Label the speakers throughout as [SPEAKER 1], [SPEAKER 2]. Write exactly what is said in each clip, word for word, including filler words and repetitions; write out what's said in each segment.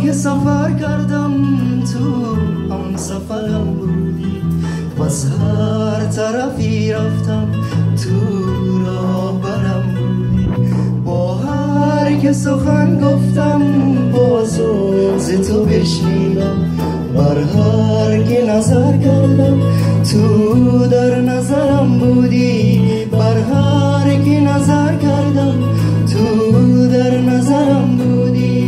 [SPEAKER 1] که سفر کردم تو هم سفرم بودی، بس هر طرفی رفتم تو راه برم بودی. با هر که سخن گفتم بازو ز تو بشنیدم، بر هر که نظر کردم تو در نظرم بودی، بر هر که نظر کردم تو در نظرم بودی.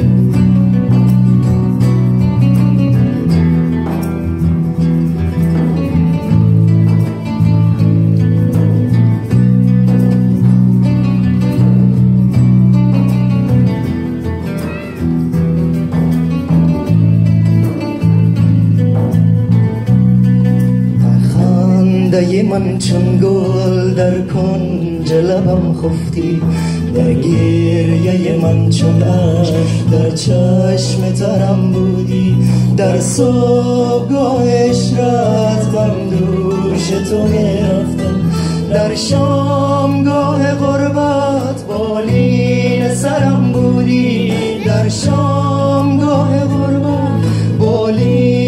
[SPEAKER 1] خنده من چون گل در کنج لبم خفتی، در گریه من چون اشک در چشم ترم بودی. در صبحگاه عشرت من دوش تو میرفتم، در شامگاه غربت بالین سرم بودی، در شامگاه غربت بالین